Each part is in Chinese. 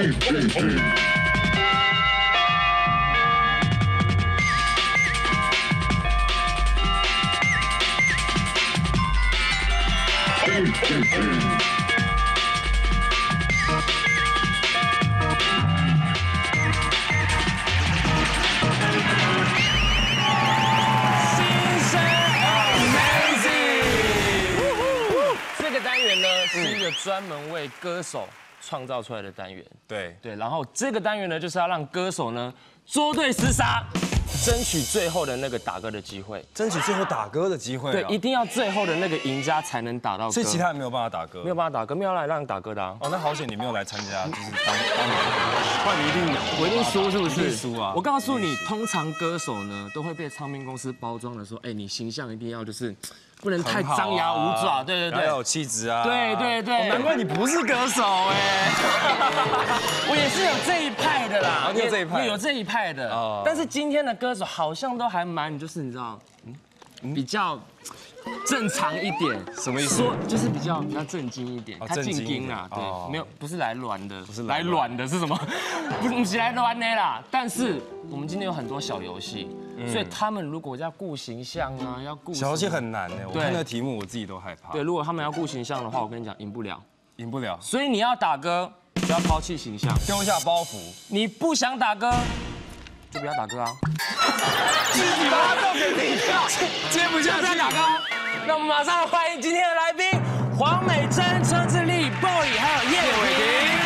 是一个专门为歌手创造出来的单元。 对， 然后这个单元呢，就是要让歌手呢捉对厮杀，争取最后的那个打歌的机会， 争取最后打歌的机会。 对，一定要最后的那个赢家才能打到歌。 所以其他人没有办法打歌， 没有办法打歌，没有来让你打歌的啊。 哦，那好险你没有来参加，就是当换你我一定输是不是？ 一定输啊！ 我告诉你，通常歌手呢都会被唱片公司包装的说，哎，你形象一定要就是不能太张牙舞爪，对， 要有气质啊， 对。 难怪你不是歌手哎， 我也是有这一派的啦， 有这一派， 有这一派的。但是今天的歌手好像都还蛮，就是你知道，比较正常一点。 什么意思？ 说就是比较正经一点，他正经啊，对，没有不是来乱的，不是来乱的是什么？不是来乱的啦。但是我们今天有很多小游戏。所以他们如果要顾形象啊，要顾小游戏很难哎，我看那个题目我自己都害怕。 对，如果他们要顾形象的话，我跟你讲，赢不了。 所以你要打歌就要抛弃形象， 丢下包袱。 你不想打歌，就不要打歌啊。 自己把它都给停掉，接不下去。 打歌。那我们马上欢迎今天的来宾，黄美珍、车志立、Boy， 还有叶伟霆。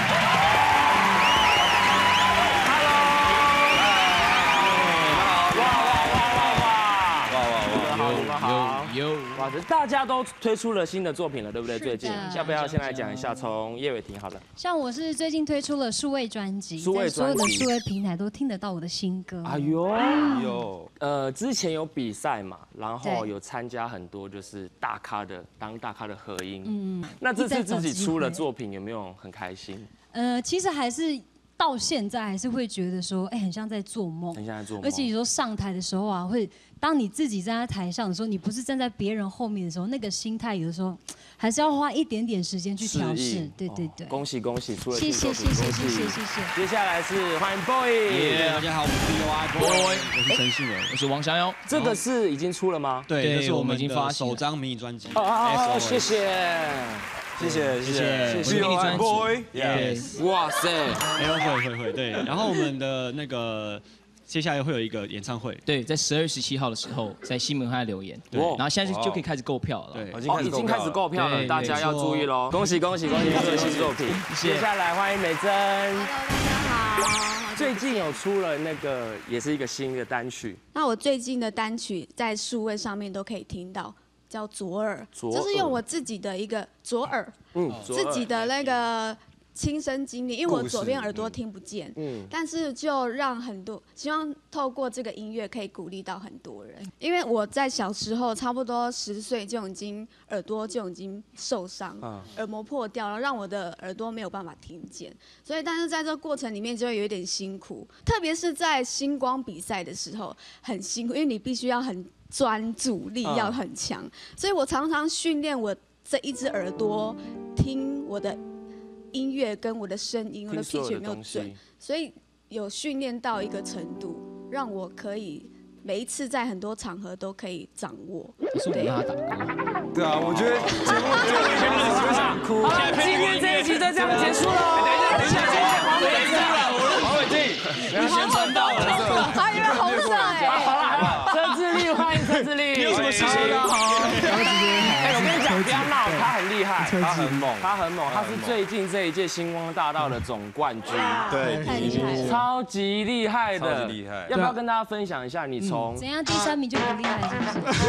哇，大家都推出了新的作品了，对不对？最近要不要先来讲一下？从叶伟霆好了。 像我是最近推出了数位专辑，在所有的数位平台都听得到我的新歌。 哎呦，之前有比赛嘛，然后有参加很多就是大咖的合音。那这次自己出了作品，有没有很开心？ 其实还是。到现在还是会觉得说，很像在做梦， 很像在做梦。 而且有时候上台的时候啊，当你自己站在台上的时候，你不是站在别人后面的时候，那个心态有的时候还是要花一点点时间去调试。对。 恭喜，出了谢谢。 接下来是欢迎 Boy。 大家好，我是 Boy， 我是陈信文，我是王翔庸。 这个是已经出了吗？ 对，这是我们已经发首张迷你专辑。 谢谢。 迷你专辑， 哇塞， 会，对。然后我们的那个接下来会有一个演唱会， 对，在12月17号的时候，在西门汉留言，对，然后现在就可以开始购票了， 对， 已经开始购票了，大家要注意喽！恭喜出了新作品，接下来欢迎美珍。 Hello， 大家好。 最近有出了那个也是一个新的单曲， 那我最近的单曲在数位上面都可以听到。叫左耳，就是用我自己的一个左耳，自己的那个亲身经历，因为我左边耳朵听不见，但是就让希望透过这个音乐可以鼓励到很多人，因为我在小时候差不多10岁就已经耳朵就已经受伤，耳膜破掉了，让我的耳朵没有办法听见，所以但是在这个过程里面就会有一点辛苦，特别是在星光比赛的时候很辛苦，因为你必须要很专注力要很强，所以我常常训练我这一只耳朵听我的音乐跟我的声音，我的 pitch 有没有准，所以有训练到一个程度，让我可以每一次在很多场合都可以掌握。 可是我让他打歌。 对啊，我觉得节目就想哭。 好，今天这一集就这样结束了。 等一下，黄伟晋，你先传到了， 还以为红色哎。 好了，车志立，欢迎车志立。 你有什么事情？ 好。我跟你讲，不要闹，他很厉害，他很猛，他是最近这一届星光大道的总冠军， 对， 太厉害了， 超级厉害的， 超级厉害。 要不要跟大家分享一下你从怎样第3名就不厉害，是不是？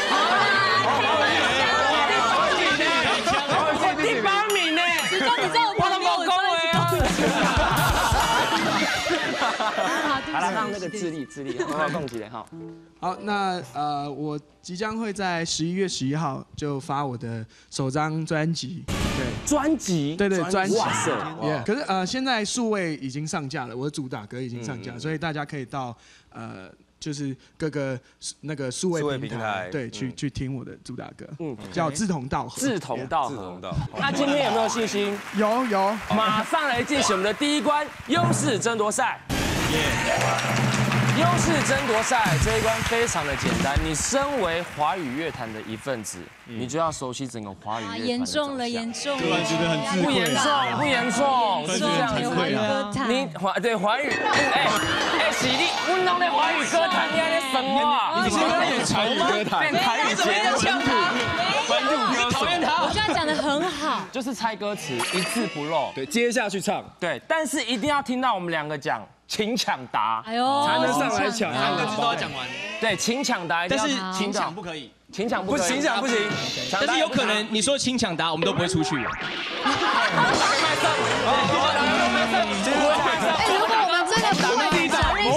第8名呢？ 只要你在我旁边，我就好了，让那个智利，好，共几人哈。 好，那我即将会在11月11号就发我的首张专辑。对， 专辑？ 对，专辑。 哇塞！ 可是现在数位已经上架了，我的主打歌已经上架，所以大家可以到就是各个那个数位平台，对，去听我的主打歌，叫志同道合。 志同道合。那今天有没有信心？ 有。 马上来进行我们的第一关优势争夺赛。优势争夺赛这一关非常的简单，你身为华语乐坛的一份子，你就要熟悉整个华语乐坛。 严重了，严重了， 突然觉得很自不严重，不严重，是这样子。你华语，是你，我弄的华语歌坛，你还在神话？ 你刚刚演台语歌坛， 变台语节目， 本土歌手。 我觉得讲得很好， 就是猜歌词，一字不漏。 对，接下去唱。 对，但是一定要听到我们两个讲。请抢答， 哎呦， 才能上来抢 3个字都要讲完。 对，请抢答， 但是请抢不可以， 请抢不可以， 请抢不行。 但是有可能你说请抢答，我们都不会出去。 如果我们真的不会小日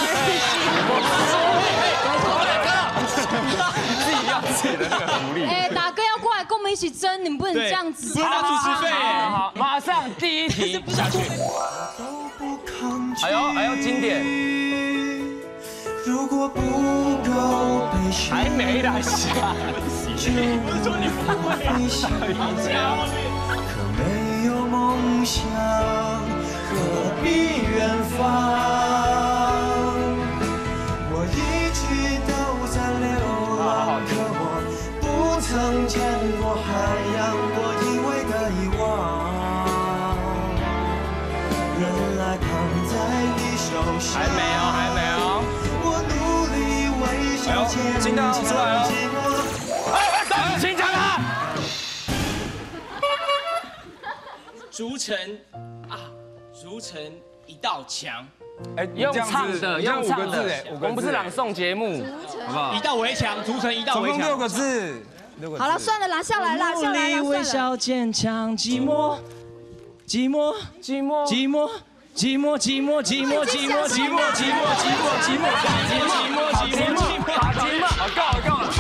系，自己要自己的那个福利。 达哥要过来跟我们一起争，你们不能这样子， 不能拿主持费。 好，马上第一题下去。哎呦，经典！ 如果不够悲伤， 还没来下， 就不会下雨。可没有梦想，何必远方？我一直都在流浪，可我不曾见过海洋，我以为的遗忘。原来扛在你手上， 还没有。 我努力微笑坚金刀出来了，请讲他。 筑成一道墙。 用唱的，我们不是朗诵节目， 好不好？ 一道围墙，筑成一道围墙。 总共6个字。 好了，算了啦，下来啦， 努力微笑坚强，寂寞。 好，够了。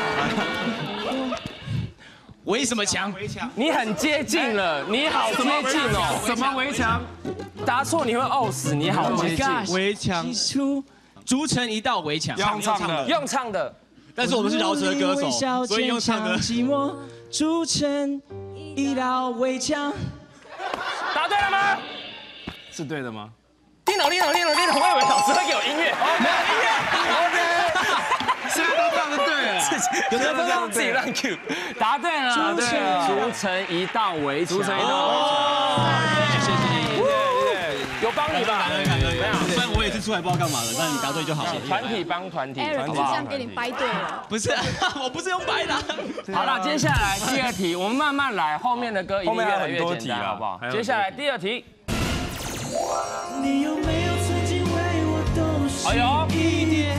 围什么墙？ 你很接近了，你好接近哦。 什么围墙？ 答错你会呕死，你好接近。 围墙， 筑成一道围墙。 用唱的。 但是我们是饶舌歌手，所以用唱的。筑成一道围墙。 答对了吗？ 是对的吗？ 听懂，我以为老师会给我音乐，没有音乐。 OK， 现在都唱的对了， 有的都让自己乱 Q。答对了，筑成一道围墙。 谢谢。 有帮你吧？ 没有，虽然我也是出来不知道干嘛的，但你答对就好了。 团体帮团体， 好不好？这样给你掰对了。 不是，我不是用掰的。 好了，接下来第2题，我们慢慢来，后面的歌一定越来越简单，好不好？接下来第2题。 你有没有曾经为我都是一点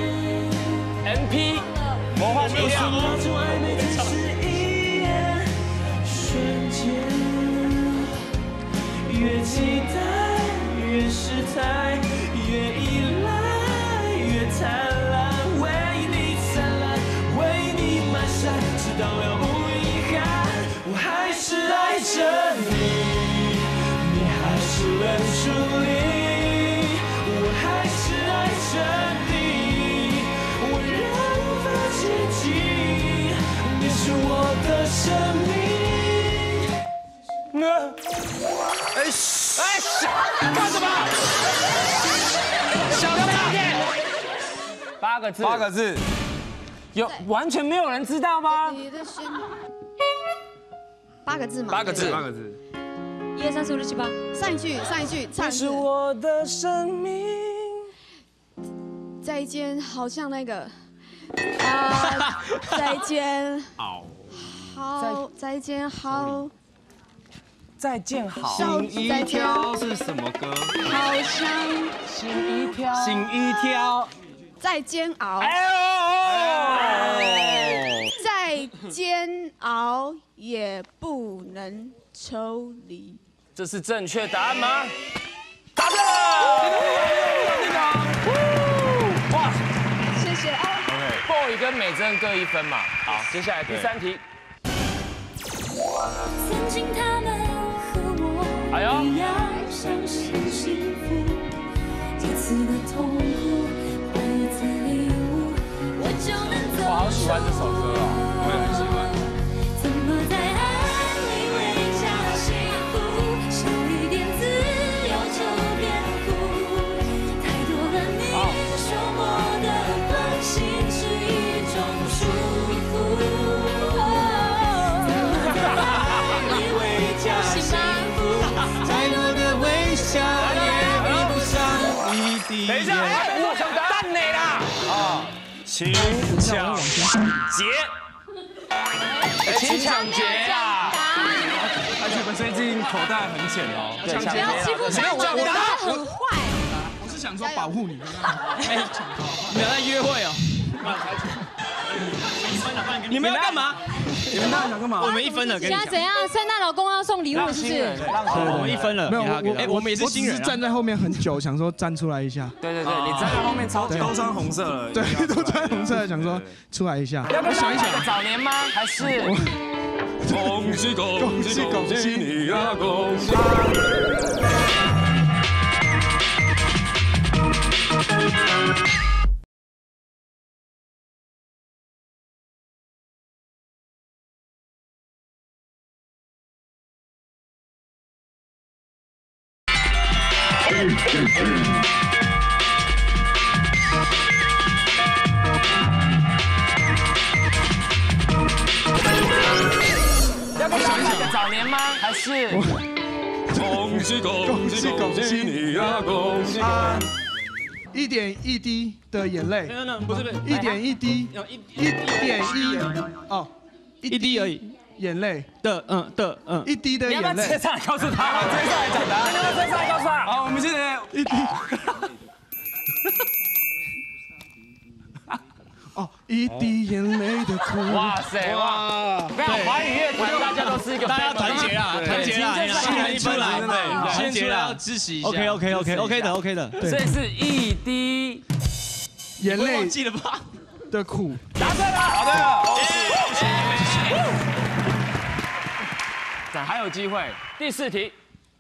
MP 魔幻力量， 瞬间越期待越失态，越依赖越灿烂，为你灿烂，为你满山，直到了无遗憾，我还是爱着你。认出你，我还是爱着你，我仍无法接近，你是我的生命。 干什么？小声一点。8个字，有完全没有人知道吗 ？8个字嘛。 8个字。 1、2、3、4、5、6、7、8。 上一句， 你是我的生命。 再见，好像那个再见，好，再见好。 再见好。 心一跳是什么歌？ 好像心一跳。 再煎熬。再煎熬也不能抽离。 这是正确答案吗？答对了！哇， 谢谢。 Boy 跟美珍各1分嘛。好，接下来第3题。 曾经他们和我一样相信幸福，这次的痛苦会等一下，我想蛋你啦！啊，请抢劫，请抢劫啊！ 而且我们最近口袋很浅哦。 不要欺负他，我很坏。 我是想说保护你。 哎，你们在约会哦？你们要干嘛？ 你们那想干嘛？ 我们1分了，跟你讲。 现在怎样？圣诞老公要送礼物是不是？ 我们1分了。 没有， 我们也是新人。 我只是站在后面很久，想说站出来一下。 对，你站在后面超久。 都穿红色了。 对，都穿红色，想说出来一下。 我想一想，早年吗？还是？ 恭喜恭喜恭喜你啊！恭喜！ 要不要想一想，早年吗？还是？ 恭喜恭喜恭喜你啊！恭喜！ 一点一滴的眼泪。 不是， 一点一滴，一滴而已。眼泪一滴的眼泪。 你要不要直接上来告诉他？直接上来讲答案。你要不要直接上来告诉他？ 好，我们现在一滴。 一滴眼泪的苦。 哇塞哇！非常华语乐团，大家都是一个大家要团结啦，团结啦，新人一分来，对，团结啦，支持一下。OK 的。 所以是一滴眼泪忘记了吧？ 的苦。 答对了， 好的， 还有机会，第4题。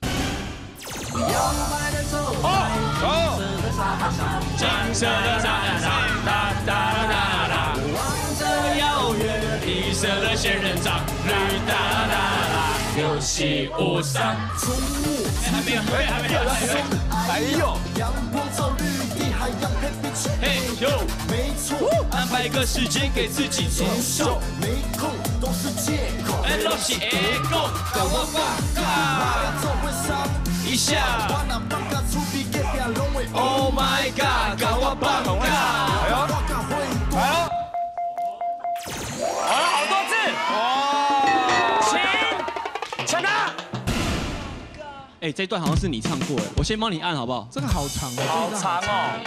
金色的沙滩，哒哒哒哒，望着遥远绿色的仙人掌，绿哒哒哒，游戏无伤。还没有， 还有， 嘿呦，没错，安排个时间给自己出手，没空都是借口。哎，都是下口，跟我放假一下。Oh my god， 跟我放假。 好多字。请抢答。 哎，这段好像是你唱过哎，我先帮你按好不好？ 这个好长哦， 好长哦。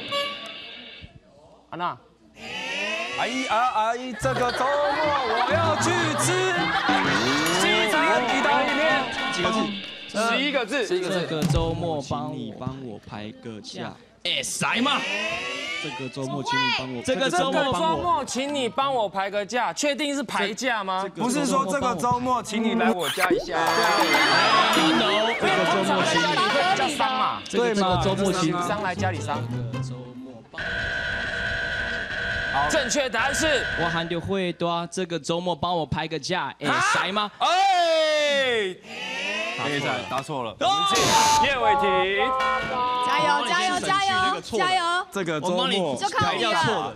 安娜， 阿姨，这个周末我要去吃西餐意大利面。 几个字 ？11个字。 这个周末帮我排个假。 哎，塞嘛。 这个周末请你帮我。 这个周末请你帮我排个假，确定是排假吗？ 不是说这个周末请你来我家一下。 这个周末请你会比较伤嘛？ 对吗？周末请伤来家里伤。正确答案是， 我喊的会多，这个周末帮我排个假，哎，塞吗？ 哎，答错了。 叶伟霆， 加油！ 这个周末就靠你了。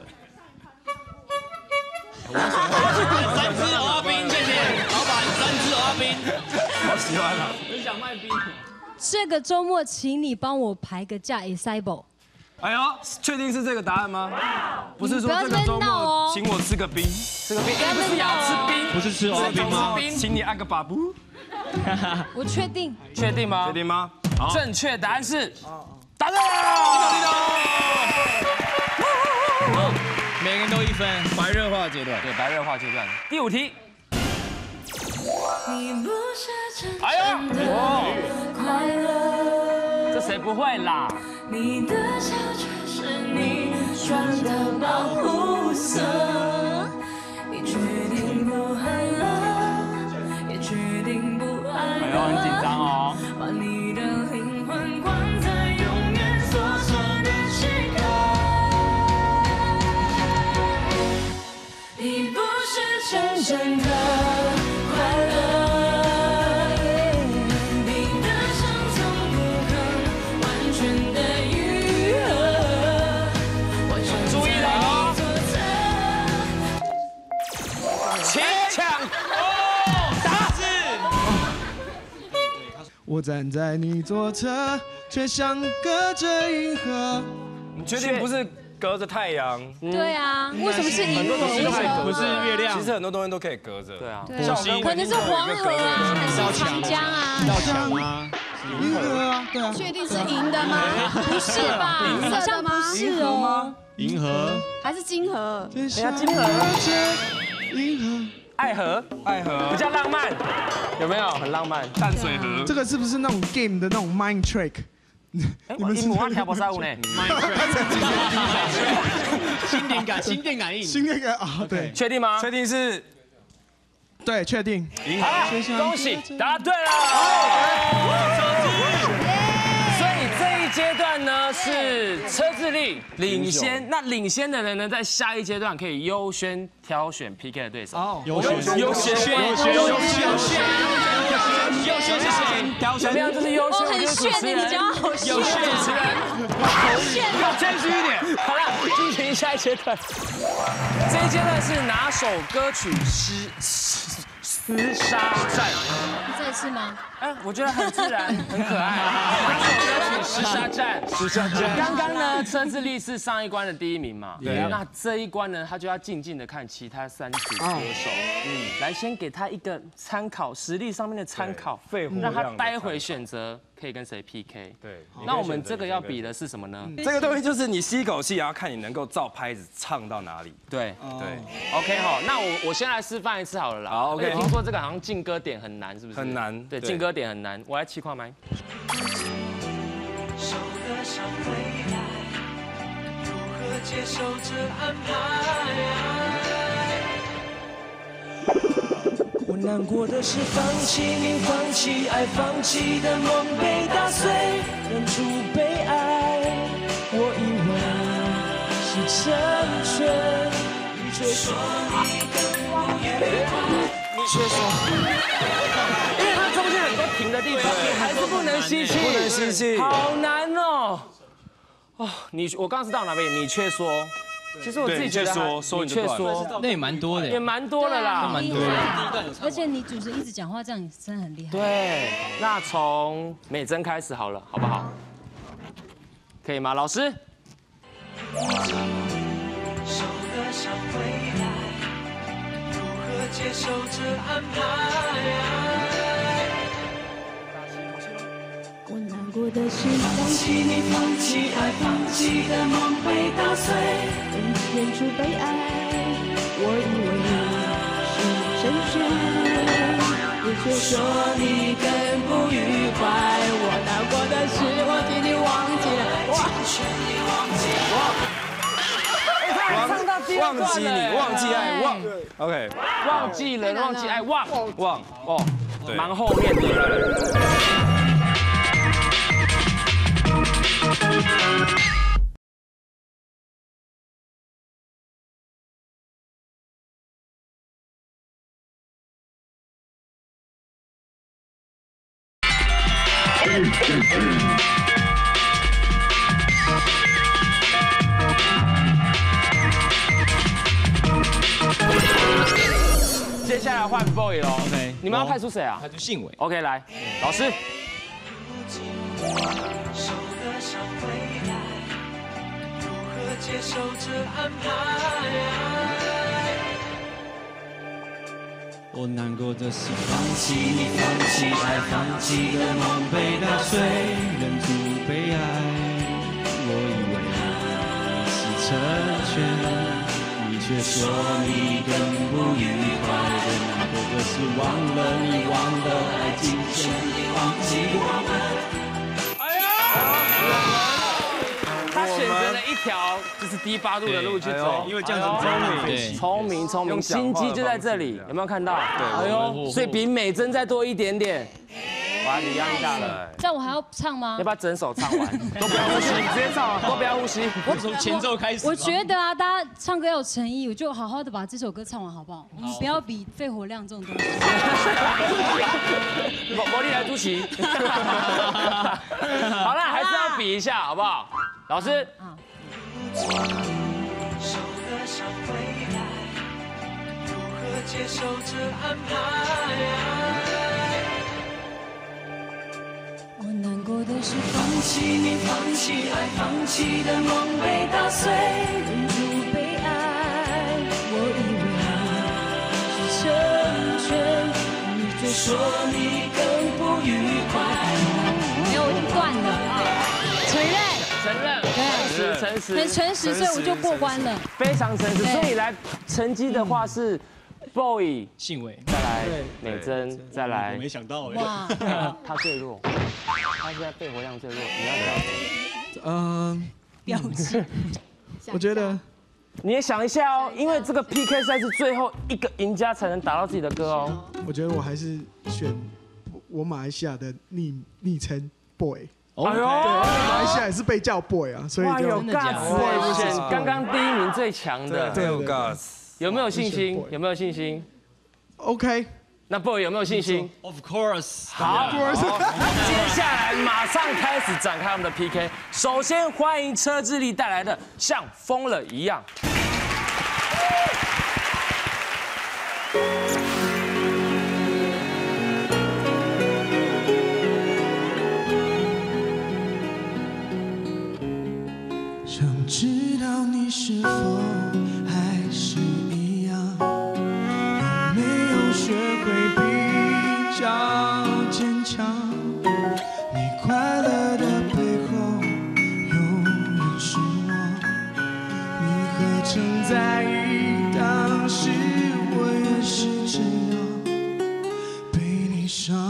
3只蚵仔冰，谢谢老板，3只蚵仔冰， 好喜欢啊！ 很想卖冰。 这个周末请你帮我排个假 ，Excible。 哎呦，确定是这个答案吗？不是说这个周末请我吃个冰， 不是要吃冰， 不是吃蚵仔冰吗？ 请你按个把布。 我确定。 确定吗？ 确定吗？ 正确答案是，答对了。 每个人都1分。 白热化阶段， 对，白热化阶段。第5题。 哎呀，快乐。 这谁不会啦？ 你的笑却是你穿的保护色，你决定不恨了，也决定不爱了。 哎呦，很紧张哦。 把你的灵魂关在永远锁上的时刻。你不是真正的快乐。 我站在你左侧，却像隔着银河。 你确定不是隔着太阳？ 对啊，为什么是银河？ 不是月亮。 其实很多东西都可以隔着。 对啊， 可能是黄河啊，还是长江啊？ 要墙啊， 银河啊，对啊。 确定是银的吗？ 不是吧？好像不是哦。 银河还是金河？ 哎呀，金河。 银河。 爱河，比较浪漫，有没有？很浪漫。 淡水河。 这个是不是那种 game 的那种 mind trick？ 你们是我跳不上舞呢。 心电感应。 心电感啊，对。 确定吗？ 确定是。 对，确定。 好了，恭喜答对了。所以这一阶段呢是车智力领先，那领先的人呢，在下一阶段可以优先挑选 PK 的对手。哦， 优先是谁？ 怎么样？这是优先， 很炫的，你讲好炫。 优先主持人， 好炫， 要谦虚一点。好了，进行下一阶段。这一阶段是哪首歌曲厮杀战？ 再次吗？ 哎，我觉得很自然，很可爱。哪首歌曲厮杀战？刚刚呢，车智力是上一关的第1名嘛？对。那这一关呢，他就要静静的看其他3组歌手，来先给他一个参考，实力上面的参考，让他待会选择可以跟谁 PK。对。那我们这个要比的是什么呢？ 这个东西就是你吸一口气，然后看你能够照拍子唱到哪里。 对。OK 好，那我先来示范一次好了啦。 好 OK。 听说这个好像进歌点很难，是不是？ 很难。 对，进歌点很难。我来气跨麦。 接受这安排。我难过的是放弃你，放弃爱，放弃的梦被打碎，忍住被爱。我以为是成全，你却说你更不愉快， 你却说，因为它中间很多停的地方，你还是不能吸气， 不能吸气， 好难哦。哦，我刚刚是到哪边？你却说，其实我自己觉得你却说， 那也蛮多的， 也蛮多的啦， 蛮多的。 而且你主持人一直讲话，这样真的很厉害。 对，那从美珍开始好了，好不好？可以吗，老师？ 接受这安排。 我难过的是放弃你，放弃爱，放弃的梦被打碎，忍住被爱。我以为是成全，你却说你更不愉快。我难过的是我替你忘记了， 忘记你，忘记爱，忘 ，OK， 忘记人，忘记爱，忘哦，蛮后面的。接下来换 boy 咯 ，OK， 你们要派出谁啊？ 派出信伟 ，OK， 来，老师。 接受这安排。 我难过的是放弃你，放弃爱，放弃的梦被打碎，忍住被爱。我以为你是成全，你却说你更不愉快。我难过的是忘了你，忘了爱情，忘记我们。 他选择了一条就是低八度的路去走， 因为这样子聪明，心机就在这里，有没有看到？哎呦，所以比美珍再多一点点。哇，你压力大了。 这样我还要唱吗？ 要不要整首唱完？都不要呼吸，直接唱，都不要呼吸。 我从前奏开始。 我觉得啊，大家唱歌要有诚意，我就好好的把这首歌唱完，好不好？我们不要比肺活量这种东西。 魔力来朱奇。好了，还是要比一下，好不好？老师。 接受这安排。 的是放弃你，放弃爱，放弃的梦被打碎，忍住悲哀。我以为你是成全，你却说你更不愉快。 没有，我已经断了啊！承认， 对，诚实， 很诚实，所以我就过关了。 非常诚实。所以来成绩的话是 Boy 信伟， 再来美珍，再来。 我没想到哇， 他最弱，他现在肺活量最弱，你要不要？ 表情。 我觉得你也想一下哦，因为这个 PK 赛是最后一个赢家才能打到自己的歌哦。 我觉得我还是选我马来西亚的昵称 Boy。 哎呦， 马来西亚也是被叫 Boy 啊，所以就有 guts， 选刚刚第1名最强的， 对，有 guts， 有没有信心？有没有信心 ？OK， 那 Boy 有没有信心 ？Of course， 好，接下来马上开始展开我们的 PK。首先欢迎车智力带来的《像疯了一样》。 想知道你是否还是一样，有没有学会比较坚强？你快乐的背后有人失望，你何曾在意当时我也是这样被你伤？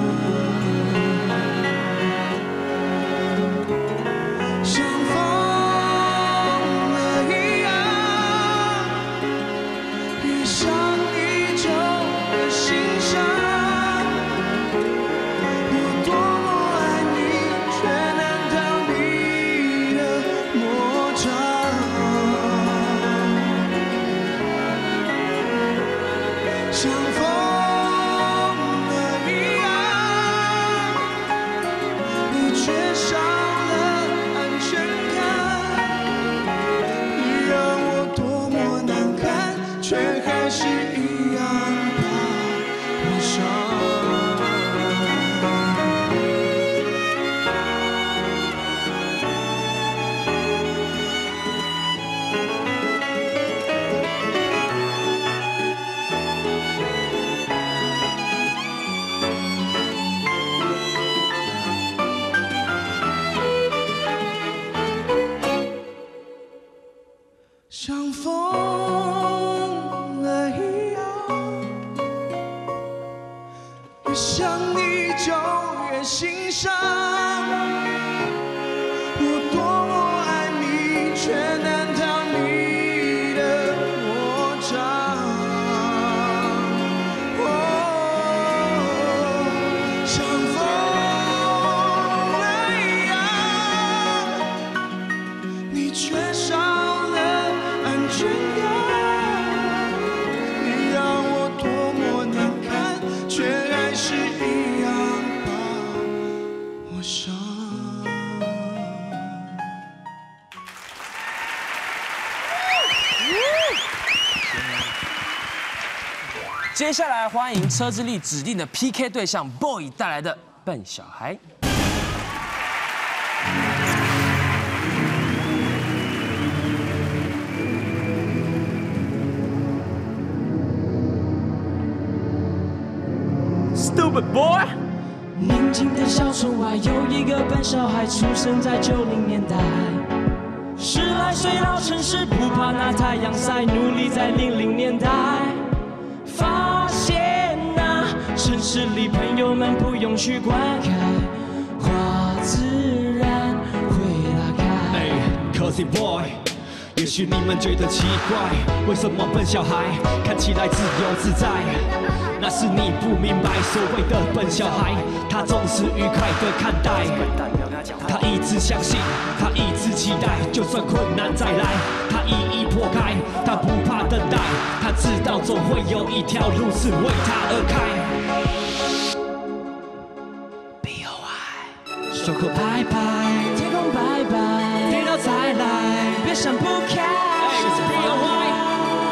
像疯了一样，越想你就越心伤。我多么爱你，却难逃你的魔掌。像疯了一样，你缺少了安全感，你让我多么难堪，却还是一样把我伤。 接下来欢迎车之力指定的 PK 对象 Boy 带来的《笨小孩》。Stupid boy。 宁静的小村外有一个笨小孩，出生在90年代。10来岁到城市，不怕那太阳晒，努力在00年代。发现那城市里朋友们不用去灌溉，花自然会拉开。 Cozy boy， 也许你们觉得奇怪，为什么笨小孩看起来自由自在？那是你不明白，所谓的笨小孩，他总是愉快的看待。他一直相信，他一直期待，就算困难再来，他一一破开。他不怕等待，他知道总会有一条路是为他而开。 手口拍拍，天空拜拜，跌倒再来，别想不开。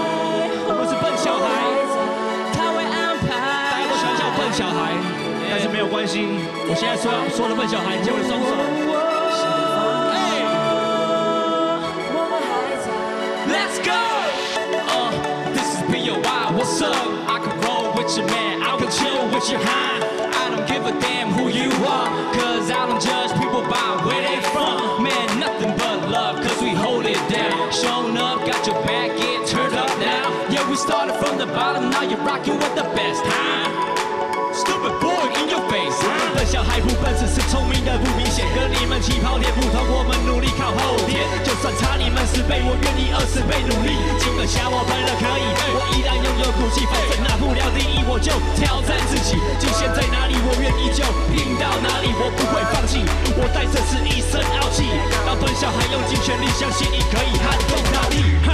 我们是笨小孩， 他会安排。 大家都喜欢叫笨小孩，但是没有有关系。我现在说的笨小孩，借我的双手。Let's go. This is B.O.Y. What's up? I can roll with your man. I will chill with your hind. I don't give a damn who you are, 'cause I don't judge people by where they from. Man, nothing but love, 'cause we hold it down. Shown up, got your back, get turned up now. Yeah, we started from the bottom, now you're rocking with the best, huh? Stupid boy in your face. 笨小孩不笨，只是聪明的不明显。跟你们起跑点不同，我们努力靠后天。就算差你们10倍，我愿意20倍努力。金个侠我喷了可以，我依然拥有骨气。反正拿不了第一，我就挑战自己。极限在哪里，我愿意就拼到哪里，我不会放弃。我带着是一身傲气。当笨小孩用尽全力，相信你可以撼动大地。哈。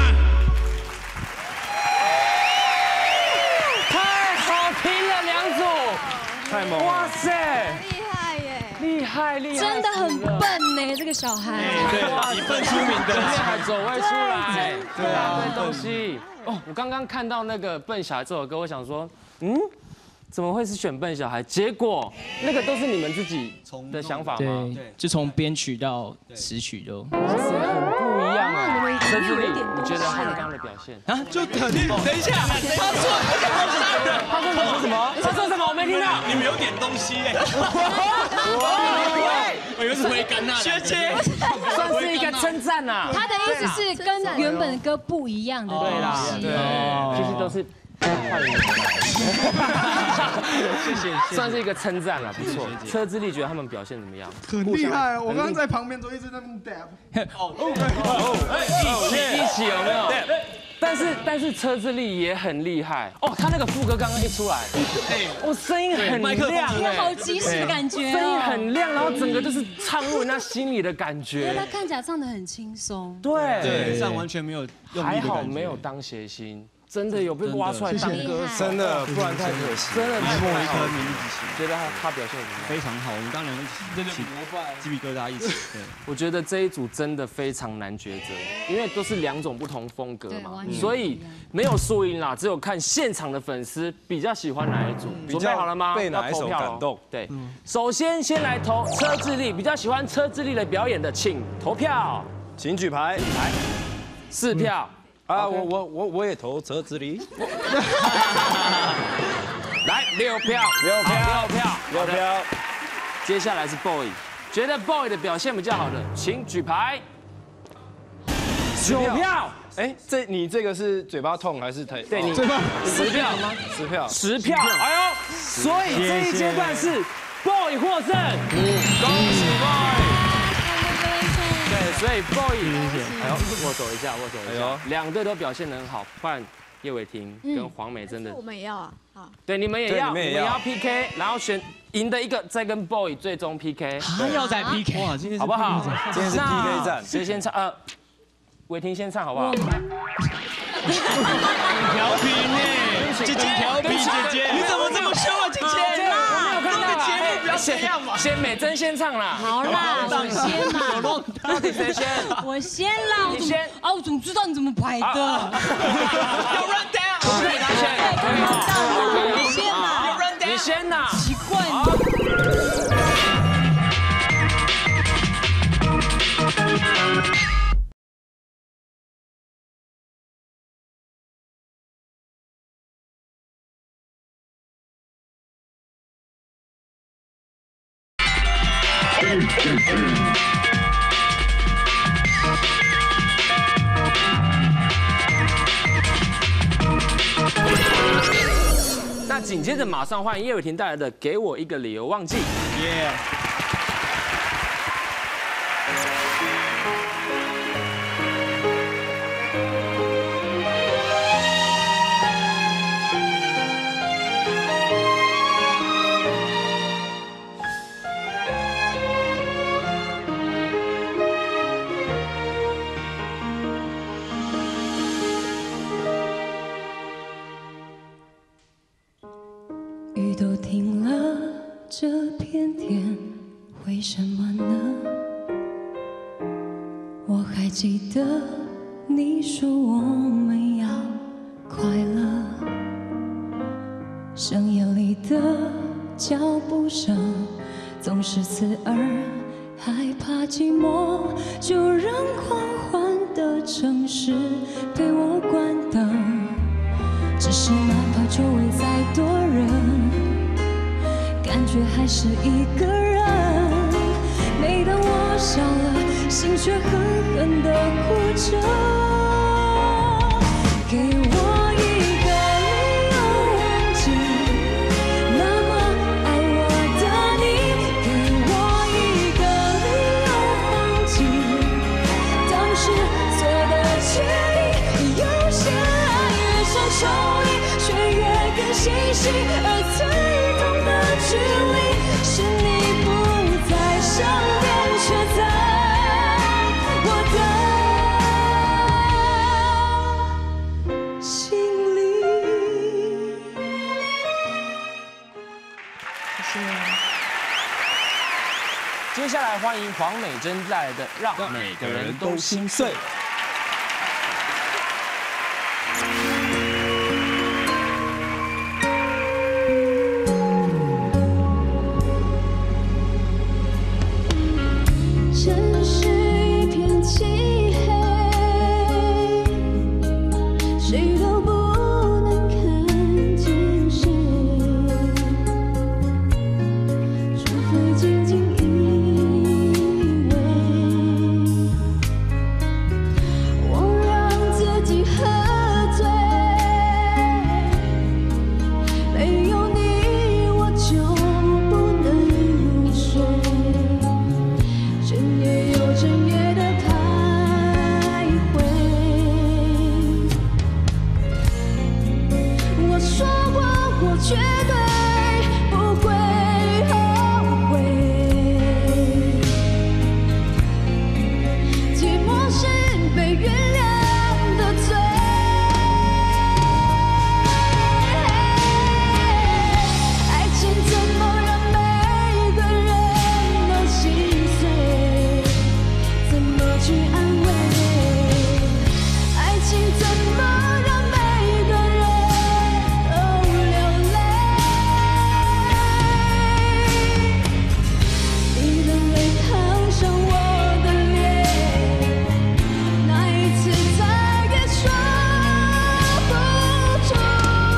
太猛了！哇塞， 厉害耶！ 厉害， 真的很笨呢，这个小孩。 对，以笨出名的， 还走位出来，对啊，对东西。哦，我刚刚看到那个《笨小孩》这首歌，我想说，怎么会是选笨小孩？结果那个都是你们自己的想法吗？ 对，就从编曲到词曲都， 哇塞，很不一样啊！陈志立，你觉得他们刚刚的表现啊？就等一下，他说什么？ 他说什么？我没听到。 你们有点东西哎！我以为是回甘呐，学姐， 算是一个称赞呐。 他的意思是跟原本的歌不一样的东西。 对，其实都是。谢谢，算是一个称赞了，不错。车之力觉得他们表现怎么样？ 很厉害，我刚刚在旁边都一直在那 dab。 一起有没有？但是车之力也很厉害哦，他那个副歌刚刚一出来，声音很亮， 好即时的感觉， 声音很亮，然后整个就是唱入人家心里的感觉。 因为他看起来唱得很轻松， 对， 上完全没有用力的感觉， 还好没有当谐星。真的有被挖出来当歌手， 真的，不然太可惜。 真的， 一颗名字起， 觉得他表现非常好。我们刚刚一起鸡皮疙瘩一起。对， 我觉得这一组真的非常难抉择，因为都是2种不同风格嘛，所以没有输赢啦，只有看现场的粉丝比较喜欢哪一组。准备好了吗？ 被哪一首感动？ 对，首先来投车智力，比较喜欢车智力的表演的，请投票， 请举牌，来 4票。 啊，我也投车之力。 来6票。接下来是 boy， 觉得 boy 的表现比较好的，请举牌。9票。 哎，你这个是嘴巴痛还是腿？ 对，你10票吗？10票。哎呦，所以这一阶段是 boy 获胜，恭喜 boy。对，所以 boy， 哎呦，握手一下。2队都表现得很好，换叶伟霆跟黄美真的。 我们也要啊，好。 对，你们也要 PK， 然后选赢的一个再跟 boy 最终 PK。 还要再 PK， 哇，今天好不好？ 今天是 PK 战， 谁先唱？伟霆先唱好不好？ 调皮呢，姐姐，调皮姐姐，你怎么这么凶啊，姐姐？这个节目不要这样嘛。 先美珍先唱啦。 好啦，我先嘛。 到底谁先？ 我先啦。 你先。 啊，我怎么知道你怎么排的？ 有 run down。 对，他先。 你先啦。 你先啦。 奇怪。 那紧接着马上换叶伟霆带来的《给我一个理由忘记》。 雨都停了，这片天为什么呢？我还记得你说我们要快乐，深夜里的脚步声，总是刺耳，害怕寂寞，就让狂欢的城市陪我关灯。只是哪怕周围再多人，感觉还是一个人。每当我笑了，心却狠狠地哭着。给我一个理由忘记那么爱我的你，给我一个理由忘记当时做的决定。有些爱越想抽离，却越更细细，而最痛的距离是你不在身边，却在我的心里。 谢谢。接下来欢迎黄美珍带来的《让每个人都心碎》。 城市一片漆黑，谁都不能看见谁，除非紧紧依偎。我让自己喝醉，没有你我就不能入睡。整夜又整夜的徘徊，我说过我绝对不会后悔，寂寞是被原谅的罪。爱情怎么让每个人都心碎？怎么去安慰？爱情怎么让每个人都流泪？你的泪烫伤我的脸，那一次再也说不出。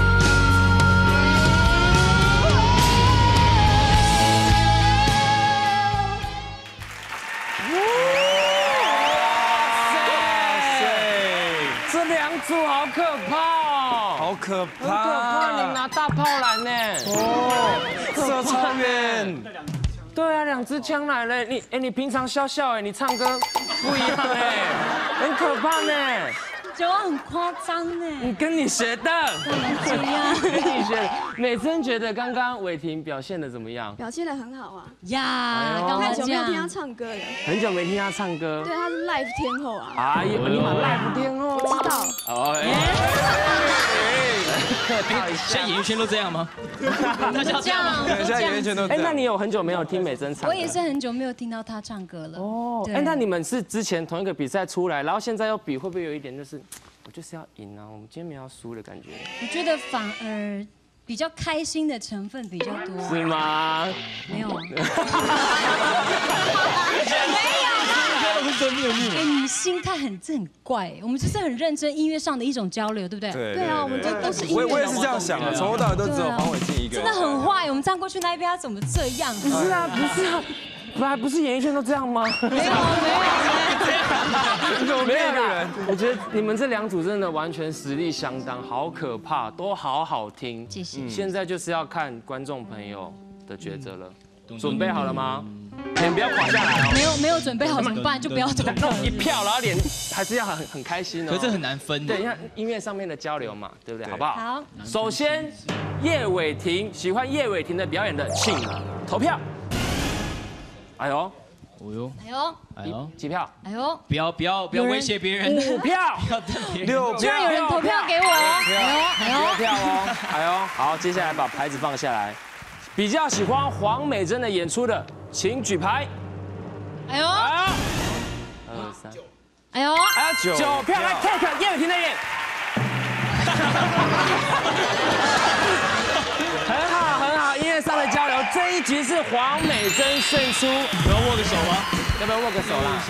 这两组好可怕哦， 好可很可怕！你拿大炮来呢？ 哦，射超远。 对啊，两支枪来了。你平常笑笑你唱歌不一样很可怕呢。 酒很夸张呢。 你跟你学的， 这样跟你学的。美珍觉得刚刚伟霆表现的怎么样？ 表现得很好啊！ 呀， 太刚久没有听他唱歌了。 很久没听他唱歌。 对，他是 live 天后啊。 哎呀，你把 live 天后， 我知道。 哦， 现在演艺圈都这样吗？ 大家这样， 现在演艺圈都这样。 那你有很久没有听美珍唱歌？ 我也是很久没有听到她唱歌了。哦， 那你们是之前同一个比赛出来，然后现在要比，会不会有一点就是我就是要赢啊，我们今天没有要输的感觉？ 我觉得反而比较开心的成分比较多。 是吗？ 没有。 真面目。 哎，你心态很怪，我们就是很认真音乐上的一种交流，对不对？ 对啊，我们都是音乐。 我也是这样想啊，从头到尾都只有黄伟晋一个人。 真的很坏，我们站过去那一边，他怎么这样？ 不是啊，不是演艺圈都这样吗？ 没有， 没有人。我觉得你们这两组真的完全实力相当，好可怕，都好好听。 谢谢。 现在就是要看观众朋友的抉择了，准备好了吗？脸不要垮下来哦。 没有准备好怎么办？就不要准备。 那一票，然后脸还是要很开心哦。 可是这很难分。 对，你看音乐上面的交流嘛，对不对？好不好？ 好。 首先，叶伟霆喜欢叶伟霆的表演的，请投票。哎呦， 哎呦， 几票？ 哎呦， 不要威胁别人。 5票， 6票， 居然有人投票给我哦！ 哎呦，6票哦！哎呦，好，接下来把牌子放下来。比较喜欢黄美珍的演出的，请举牌。 哎呦 ，2、3， 哎呦 ，9票，来 take 叶伟霆的脸。很好，音乐上的交流局是黄美珍胜出。 我要握个手吗？ 要不要握个手啦？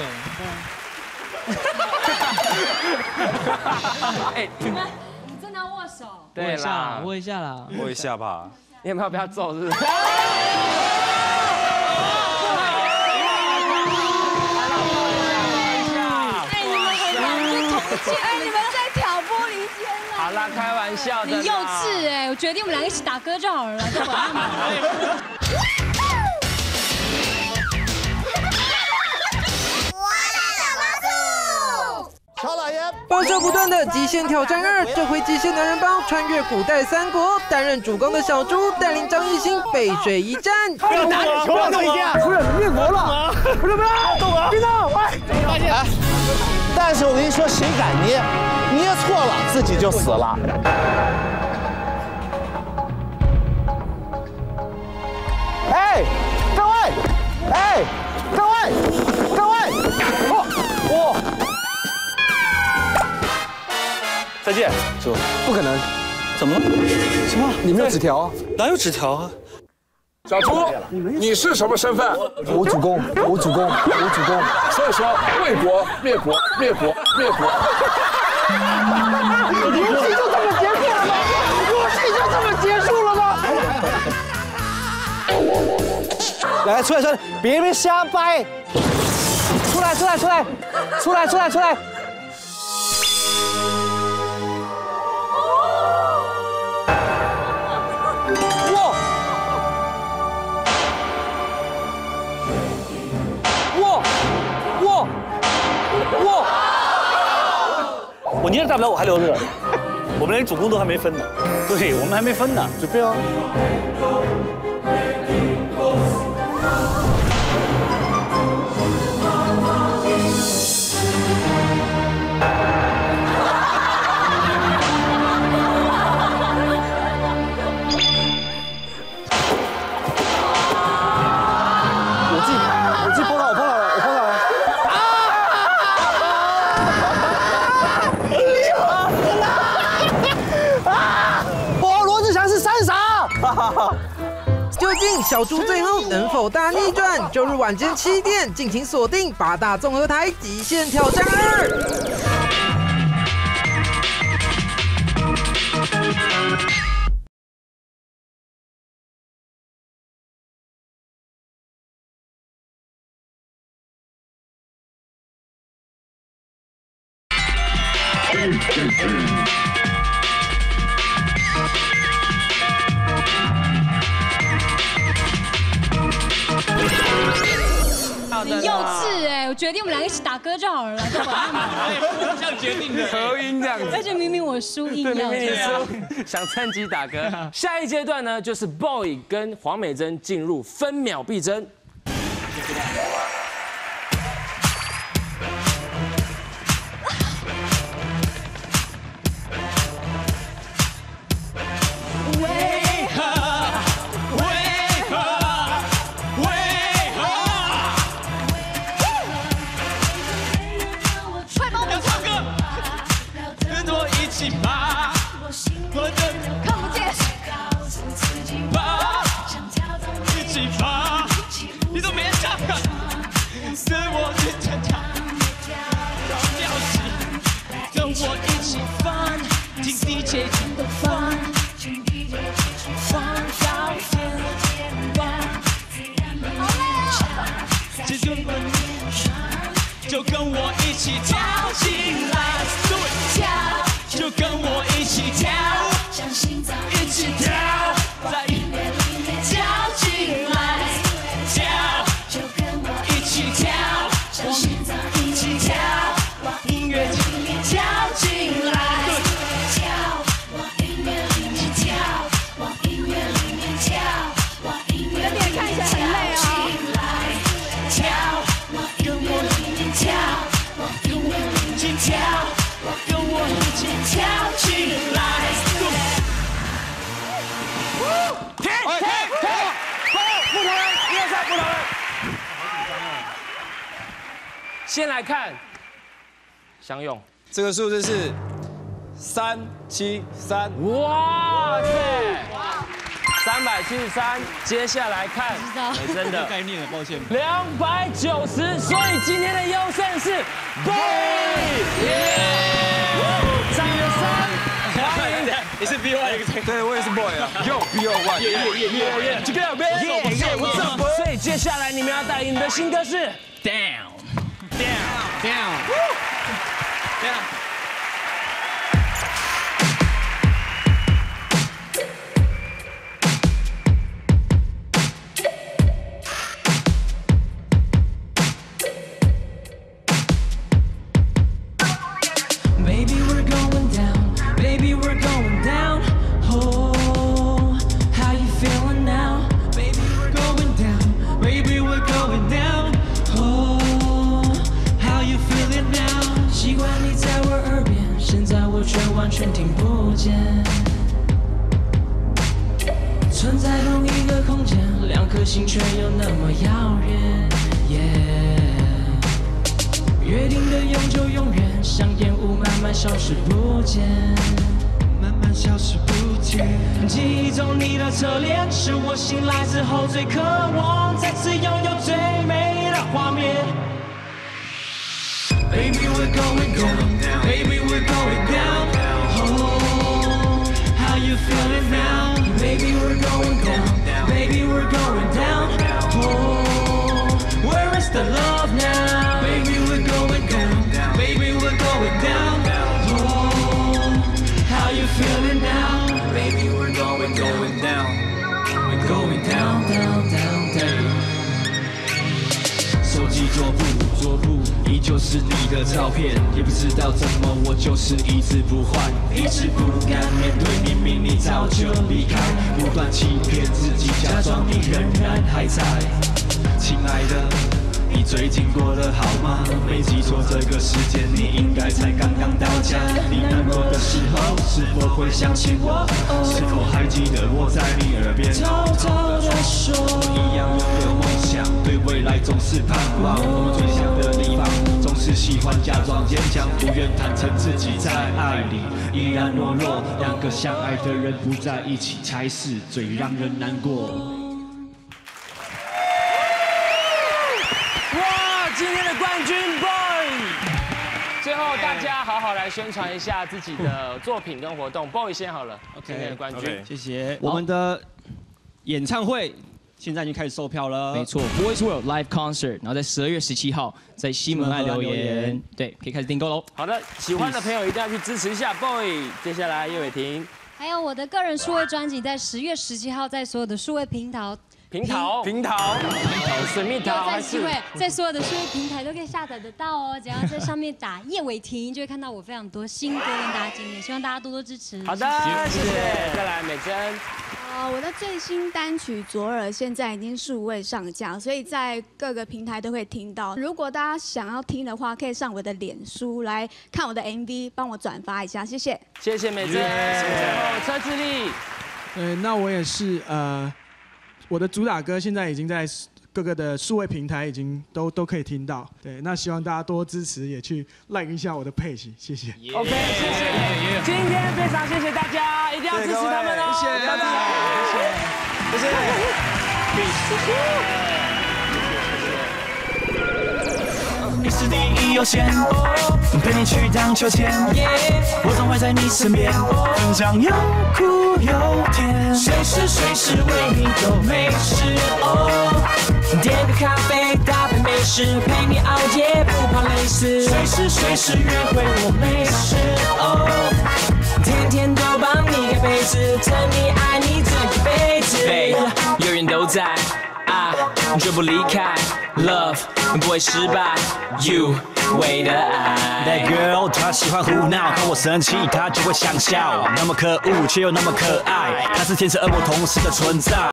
哎，你真的要握手？ 对啦， 握一下啦， 握一下吧。 你有没有不要揍？是不是？ 哎，你们在挑拨离间了。 好啦，开玩笑的。 你幼稚哎！我决定我们两个一起打歌就好了，干嘛？ 小老爷， 爆笑不断的《极限挑战2》，这回极限男人帮穿越古代三国，担任主攻的小猪带领张艺兴背水一战。 不要打，不要动一下，出人灭国了！不是不要动啊！别动！哎，但是我跟你说，谁敢捏，捏错了自己就死了。哎，各位，哎，各位，哦。 再见， 叔，不可能，怎么了？什么？你没有纸条？ 哪有纸条啊？ 小猪，你是什么身份？ 我主公。 所以说，为国灭国。 游戏就这么结束了吗？游戏就这么结束了吗？来，出来，别瞎掰！出来！ 我捏了大不了，我还留着。我们连主攻都还没分呢。对，我们还没分呢。 准备啊！我自己碰到了。罗志祥是三傻。 究竟小猪最后能否大逆转？周日晚间7点，敬请锁定8大综合台《极限挑战2》。 你幼稚哎！我决定我们两个一起打歌就好了，干嘛？ 这样决定的， 合音这样子。 而且明明我输硬要。 明明你输，想趁机打歌。下一阶段呢，就是 Boy 跟黄美珍进入分秒必争。 就跟我一起跳进来，就跟我一起跳，一起跳，在音乐里面跳进来，跳，就跟我一起跳，一起跳，往音乐里面跳进来，跳，往音乐里面跳，往音乐里面跳，往音乐里面看起来很累哦。跳，往音乐里面跳，往音乐里面跳，跟我一起跳进来。 停！不同人，1、2、3，不同人。先来看相用， 这个数字是373。 哇塞 373，接下来看美珍的概念了，抱歉。 290，所以今天的优胜是 boy， 掌声欢迎。 你是 B1， 对，我也是 boy 啊。Yo B1， 耶 ，Together man，What's up？ 所以接下来你们要带领的新歌是 Down。 Baby, we're going down. Baby, we're going down. Oh, how you feeling now? Baby, we're going down. Baby, we're going down. Oh, how you feeling now? 习惯你在我耳边，现在我却完全听不见。存在同一个空间，两颗心却又那么遥远。约定的永久永远，像烟雾慢慢消失不见，慢慢消失不见。记忆中你的侧脸，是我醒来之后最渴望再次拥有最美的画面。Baby, we're going down. Baby, we're going down. Oh, how you feeling now? Baby, we're going down. Baby, we're going down. Oh, where is the love now? Baby, we're going down. Baby, we're going down. Oh, how you feeling now? Baby, we're going down. We're going down, down, down, down. 手机桌布，依旧是你的照片，也不知道怎么我就是一直不换，一直不敢面对，明明你早就离开，不断欺骗自己，假装你仍然还在，亲爱的。你最近过得好吗？没记错，这个时间你应该才刚刚到家。你难过的时候，是否会想起我？是否还记得我在你耳边偷偷地说？一样拥有梦想，对未来总是盼望。我们最像的地方，总是喜欢假装坚强，不愿坦诚自己在爱里依然懦弱。两个相爱的人不在一起，才是最让人难过。 今天的冠军 boy， 最后大家好好来宣传一下自己的作品跟活动。boy 先好了，今天的冠军， 谢谢。我们的演唱会现在已经开始售票了， 没错 ，Boys World Live Concert， 然后在12月17号在西门爱留言，对，可以开始订购喽。 好的，喜欢的朋友一定要去支持一下 boy。接下来叶伟霆， 还有我的个人数位专辑在10月17号在所有的数位平台。水蜜桃还是在所有的数位平台都可以下载得到哦。只要在上面打叶伟霆，就会看到我非常多新歌跟大家见面。希望大家多多支持。 好的，谢谢。再来美珍。 我的最新单曲《左耳》现在已经数位上架，所以在各个平台都可以听到。如果大家想要听的话，可以上我的脸书来看我的 MV， 帮我转发一下，谢谢。 谢谢美珍。最后车智立。 那我也是我的主打歌现在已经在各个的数位平台已经都可以听到。对，那希望大家多支持，也去 like 一下我的 page， 谢谢。 OK， 谢谢。今天非常谢谢大家，一定要支持他们哦。 谢谢， 拜拜。 谢谢。 你是第一优先，陪你去荡秋千，我总会在你身边，分享有苦有甜，随时为你都没事哦。点个咖啡，搭配美食，陪你熬夜不怕累死，随时约会我没事哦。天天都帮你盖被子，疼你爱你这一辈子，永远都在啊，绝不离开 ，Love 不会失败 ，You 为的爱。 That girl 她喜欢胡闹，看我生气她就会想笑，那么可恶却又那么可爱，她是天使恶魔同时的存在。